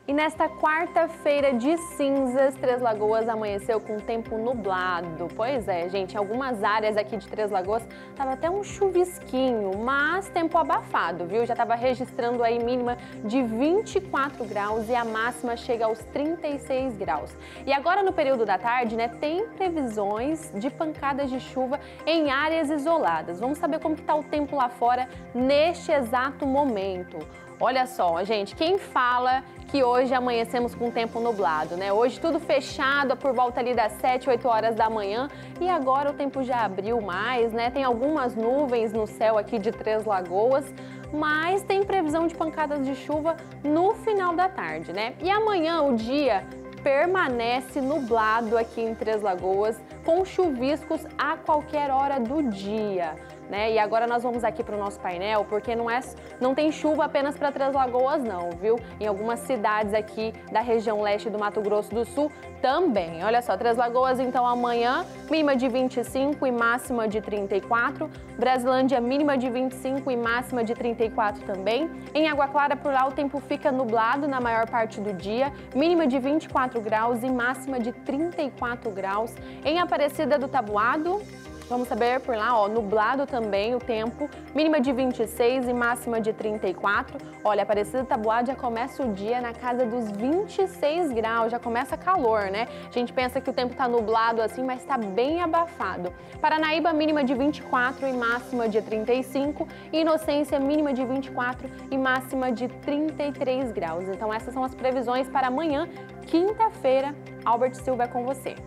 E nesta quarta-feira de cinzas, Três Lagoas amanheceu com tempo nublado. Pois é, gente, em algumas áreas aqui de Três Lagoas tava até um chuvisquinho, mas tempo abafado, viu? Já tava registrando aí mínima de 24 graus e a máxima chega aos 36 graus. E agora no período da tarde, né, tem previsões de pancadas de chuva em áreas isoladas. Vamos saber como que tá o tempo lá fora neste exato momento. Olha só, gente, quem fala que hoje amanhecemos com tempo nublado, né? Hoje tudo fechado por volta ali das 7, 8 horas da manhã e agora o tempo já abriu mais, né? Tem algumas nuvens no céu aqui de Três Lagoas, mas tem previsão de pancadas de chuva no final da tarde, né? E amanhã o dia permanece nublado aqui em Três Lagoas, com chuviscos a qualquer hora do dia, né? E agora nós vamos aqui para o nosso painel, porque não tem chuva apenas para Três Lagoas não, viu? Em algumas cidades aqui da região leste do Mato Grosso do Sul também. Olha só, Três Lagoas então amanhã, mínima de 25 e máxima de 34. Brasilândia, mínima de 25 e máxima de 34 também. Em Água Clara, por lá, o tempo fica nublado na maior parte do dia, mínima de 24 graus e máxima de 34 graus. Em Aparecida do Taboado, vamos saber por lá, ó, nublado também o tempo, mínima de 26 e máxima de 34. Olha, Aparecida do Taboado já começa o dia na casa dos 26 graus, já começa calor, né? A gente pensa que o tempo tá nublado assim, mas tá bem abafado. Paranaíba, mínima de 24 e máxima de 35. E Inocência, mínima de 24 e máxima de 33 graus. Então essas são as previsões para amanhã, quinta-feira. Albert Silva é com você.